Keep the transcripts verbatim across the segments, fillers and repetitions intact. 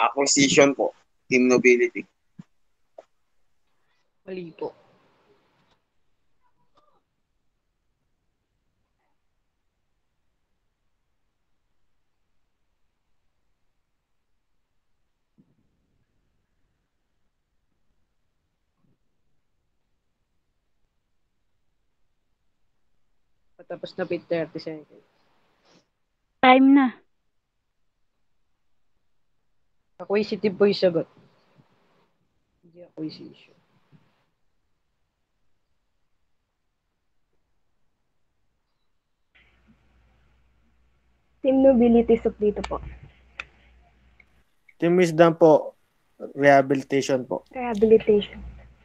Acquisition po. Team nobility. Mali po. Patapos na po thirty seconds. Time na. Acquisitive po yung sagot. Hindi acquisition. Team nobility suplito po. Team wisdom po. Rehabilitation po. Rehabilitation.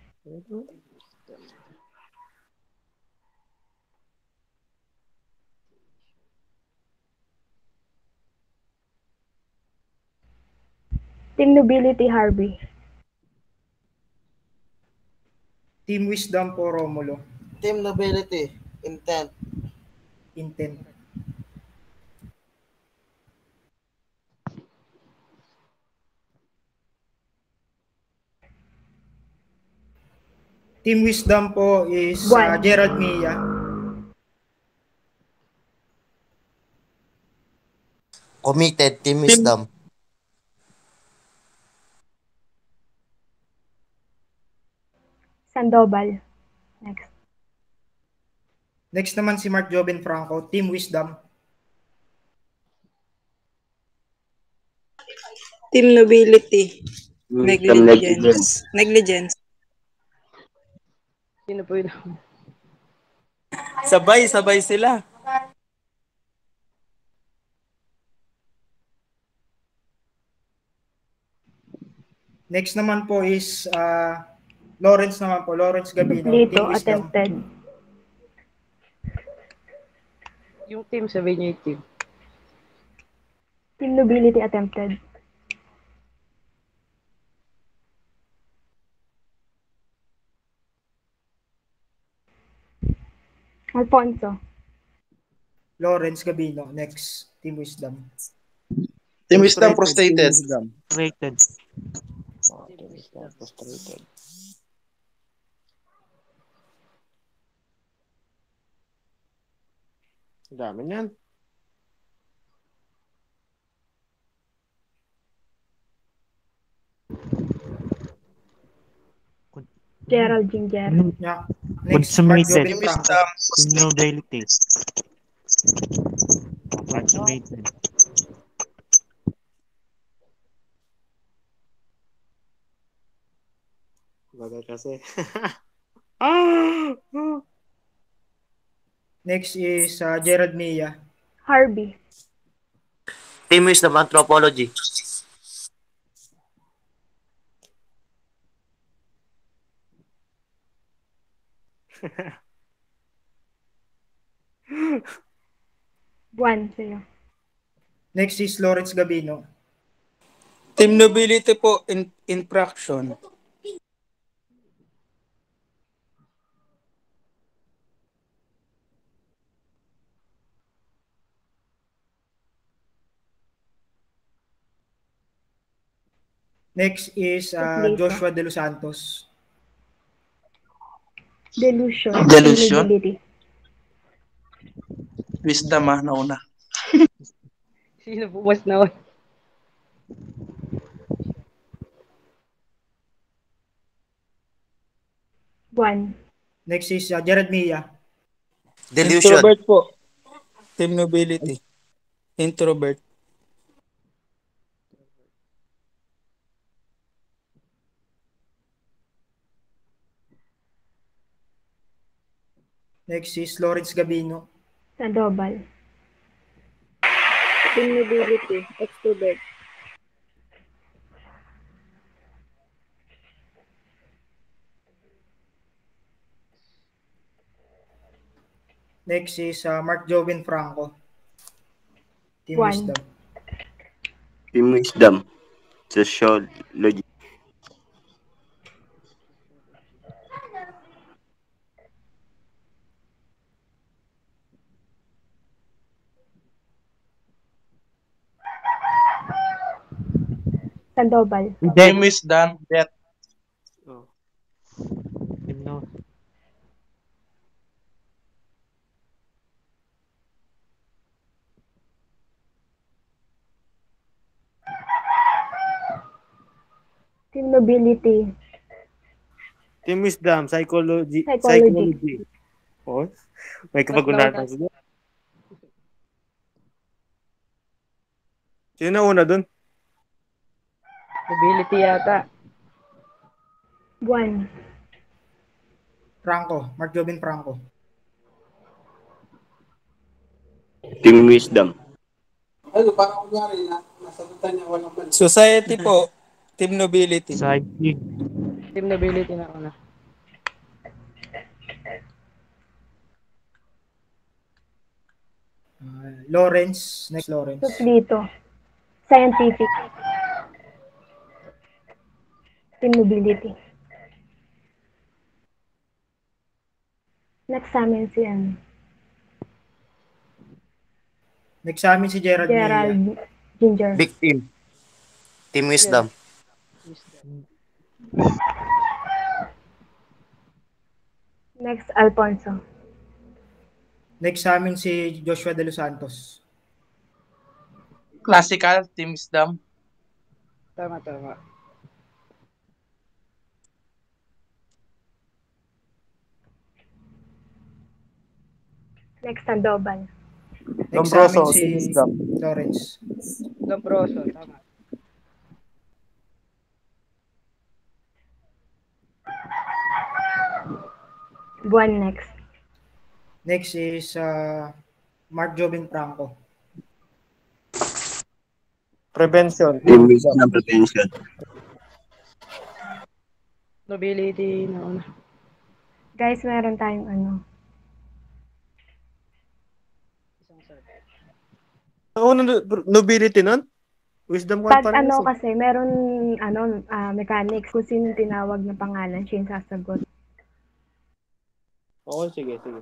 Team nobility Harvey. Team wisdom po Romulo. Team nobility, intent. Intent. Team wisdom po is uh, Gerald Mia. Committed, team wisdom. Sandoval. Next. Next naman si Mark Joven Franco, team wisdom. Team nobility. Negligence. Negligence. Sino po yun? Sabay, sabay sila. Next naman po is uh, Lawrence naman po, Lawrence Gabino, Suplito, team wisdom. attempted. Yung team, sabihin niyo yung team. Team nobility attempted. Alfonso. Lawrence Gabino, next, team wisdom. Team wisdom frustrated. Frustrated. Frustrated. Dami niyan. Gerald Ginger. Yeah. Next, Mark Joven Franco. Team nobility. Consummated. Bagay kasi. Next is uh, Gerald Mia. Harvey. Team wisdom anthropology. Juan sa'yo. Next is Lawrence Gabino. Team nobility po, in, infraction. Next is uh, Joshua De Los Santos. Delusion. Delusion? Nobility. Wisdom ah, nauna. Sino po mas naman? Juan. Next is uh, Gerald Mia. Delusion. Introvert po. Team nobility. Introvert. Next is Lawrence Gabino. Sandoval. Team nobility. Extrovert. Next is uh, Mark Joven Franco. Team Juan. wisdom. Team wisdom. Sociology. Sandoval. Team Wisdom, Jet. Oh. Team no. Team Nobility. Team Wisdom, Psychology. Psychology. Psychology. Oh, may Last kapagunahan na tayo dyan. Sino na una dun? Nobility yata. Buwan. Franco. Mark Jobin Franco. Team Wisdom. Society po, Team Nobility. Psyche. Team Nobility na ako na. Uh, Lawrence. Next Lawrence. Suplito. Scientific. Team Nobility. Next sa amin si ano, Next sa amin si Gerald, Mejia. Gerald Ginger. Big team. Team Wisdom. Next, Alfonso. Next sa amin si Joshua De Los Santos. Classical, Team Wisdom. Tama, tama. Next, Sandoval. Next sa amin Lombroso, si Team Wisdom. Lawrence. Lombroso, tama. Buwan next. Next is uh, Mark Jobin Franco. Prevention, Team Team Wisdom. Wisdom Prevention. Nobility na una. Guys, meron tayong ano. Isang set. Ano no, nobility nun? Wisdom Pag conference. ano kasi, meron ano, ah, mechanics. Kung sino tinawag na pangalan, siya yung sasagot. Oo, sige, sige.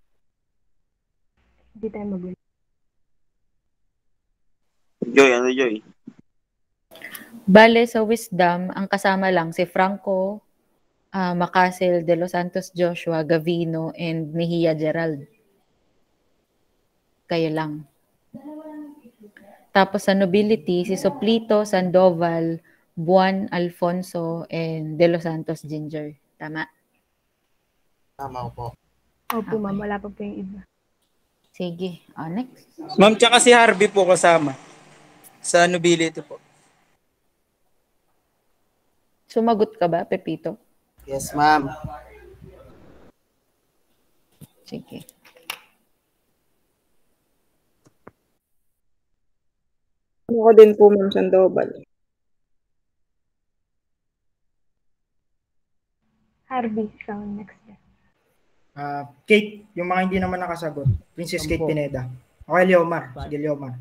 Hindi tayo magulo. Joy, ano Joy? Bale, sa Wisdom, ang kasama lang si Franco, uh, Macasil, De Los Santos Joshua, Gavino, and Mejia Gerald. Kayo lang. Tapos sa Nobility, si Soplito, Sandoval, Buwan, Alfonso, and De Los Santos Ginger. Tama? Tama po. Opo, Okay. ma'am. Wala pa po yung iba. Sige. Oh, next. Ma'am, tsaka si Harvey po kasama. Sa Nobility po. Sumagot ka ba, Pepito? Yes, ma'am. Sige. Ako din po, Ma'am Sandoval. Harvey, ikaw next. Uh, Kate, yung mga hindi naman nakasagot. Princess Kate Opo. Pineda. Okay, Leomar. Sige, Leomar.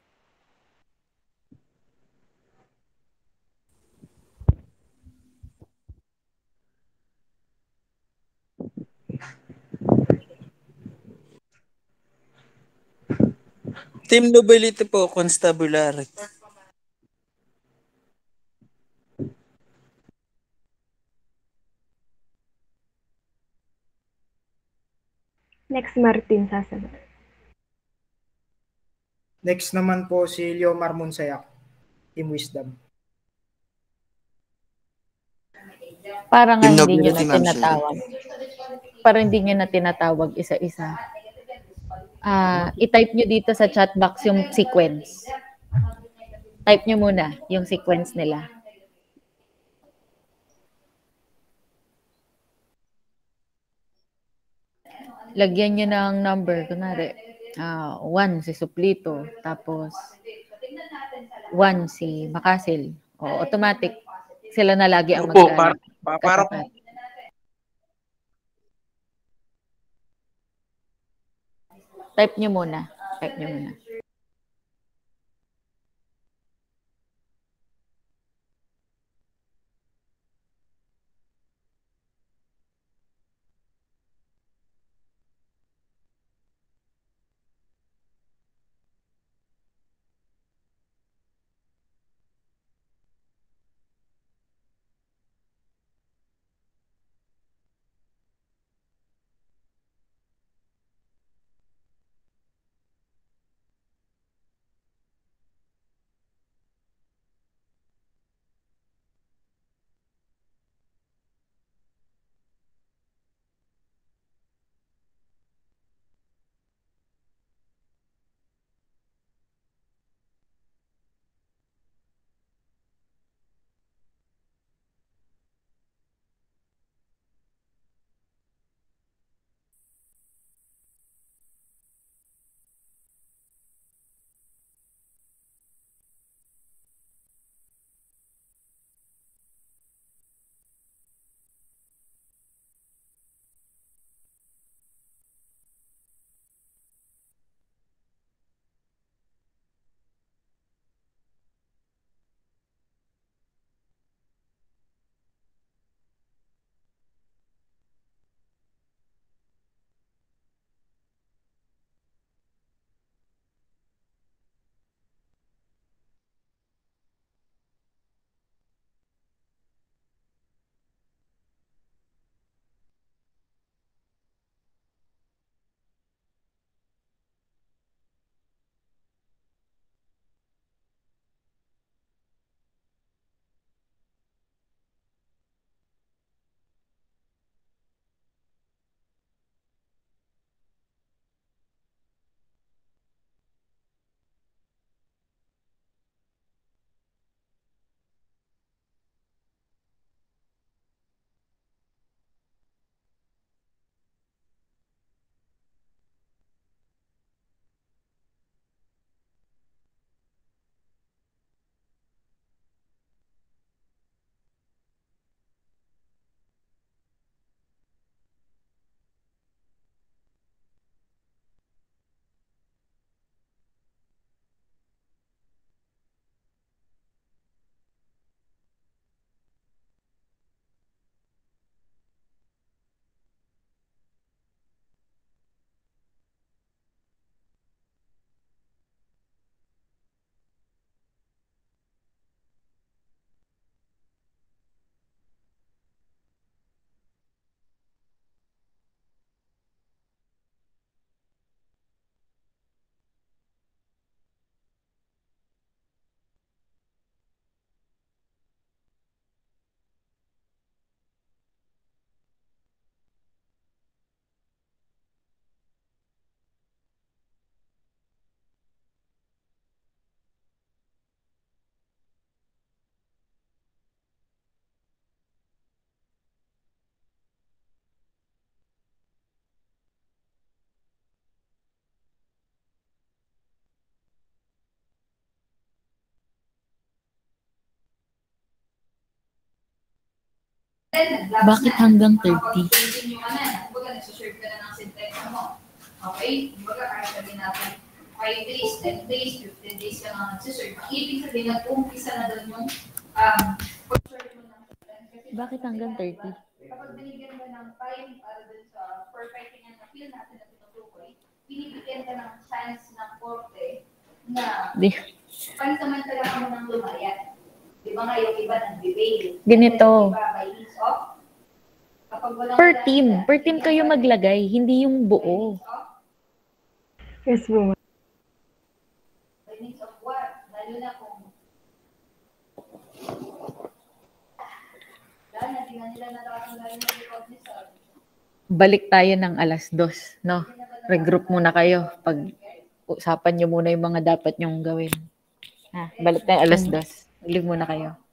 Team Nobility po, Constabulary. Next, Martin sasagot. Next naman po si Leomar Monsayak. Team Wisdom. Para nga Team hindi nyo Nobility, na ma'am, tinatawag. Para hindi nyo na tinatawag isa-isa. Ah, i-type nyo dito sa chat box yung sequence. Type nyo muna yung sequence nila. Lagyan nyo ng number. Kunwari, ah, one si Suplito. Tapos, one si Macasil. O, automatic. Sila na lagi ang Opo, para, magkatapat. para, Type nyo muna. Type nyo muna. Bakit hanggang thirty? Okay? Kumbaga, kaya sabihin natin, five days, ten days, fifteen days ka na nagsiserve. Ibig sabihin, nag-umpisa na doon yung um, pag-serve mo ng Bakit hanggang thirty? kapag binigyan mo ng time para doon sa perfecting ang appeal natin na tinutukoy, binibigyan ka ng chance ng korte na Di. pansamantala ka mo ng lumayan. Di ba nga yung iba nag-bail? Ganito. Diba, by ease of, kapag walang Per team. Per team kayo maglagay, hindi yung buo. Yes po, ma'am. by means of what? Lalo na kung dahil na di na nila natatanggalin ng recognizance. Balik tayo ng alas dos, no? Regroup muna kayo. Pag usapan nyo muna yung mga dapat nyong gawin. Ha, balik tayo alas dos. Balik muna kayo.